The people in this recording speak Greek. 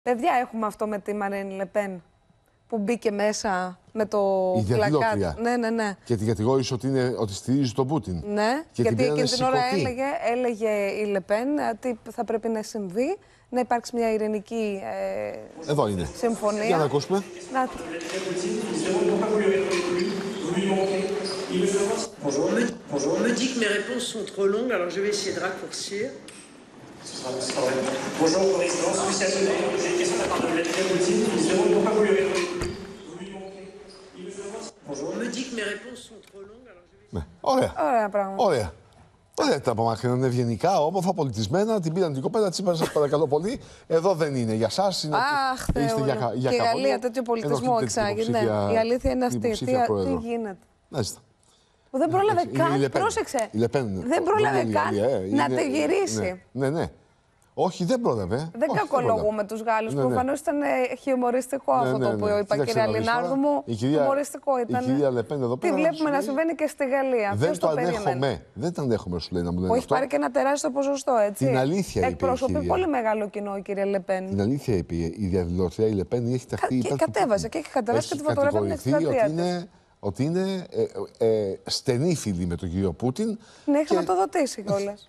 Παιδιά, έχουμε αυτό με τη Μαρέν Λεπέν που μπήκε μέσα με το πλακάτ. Ναι. Και την κατηγόρησε ότι στηρίζει τον Πούτιν. Ναι, και γιατί εκείνη την ώρα έλεγε η Λεπέν τι θα πρέπει να συμβεί, να υπάρξει μια ειρηνική Εδώ είναι. συμφωνία. Για να ακούσουμε. Bonjour, on me dit que mes réponses sont trop longues, alors je vais essayer de raccourcir. Bonjour, président. Lucien Sonnet, j'ai une question de la part de Vladimir Poutine. Il se demande pourquoi vous lui répondez. Bonjour, on me dit que mes réponses sont trop longues, alors je vais essayer. Ναι. Ωραία. Ωραία πράγματα. Ωραία. Δεν τα απομακρύνουν ευγενικά, όμορφα, πολιτισμένα. Την πήραν την κοπέλα, της είπαν, σας παρακαλώ πολύ. Εδώ δεν είναι για σας. Αχ, Θεέ μου. Και η Γαλλία τέτοιο πολιτισμό εξάγει. Ναι. Η αλήθεια είναι αυτή. Τι γίνεται. Μάλιστα. Που δεν πρόλαβε καν. Πρόσεξε. Δεν πρόλαβε καν να τη γυρίσει. Ναι. Όχι, δεν πρόλαβε. Δεν κακολογούμε τους Γάλλους. Προφανώς ήταν χιουμοριστικό αυτό το οποίο είπα, κυρία Λινάρδου μου. Χιουμοριστικό ήταν. Η κυρία Λεπέν εδώ πέρα. Τι βλέπουμε να συμβαίνει και στη Γαλλία. Δεν το ανέχομαι. Δεν το ανέχομαι, σου λέει να μου λένε. Που έχει πάρει και ένα τεράστιο ποσοστό, έτσι. Την αλήθεια είπε. Εκπροσωπεί πολύ μεγάλο κοινό η κυρία Λεπέν. Την αλήθεια είπε η διαδηλωτρία. Η Λεπέν έχει ταχθεί. Και κατέβασε και έχει κατεβάσει και τη φωτογραφία από την εκστρατεία. Ότι είναι στενή φίλη με τον κύριο Πούτιν. Ναι, έχει χρηματοδοτήσει κιόλας.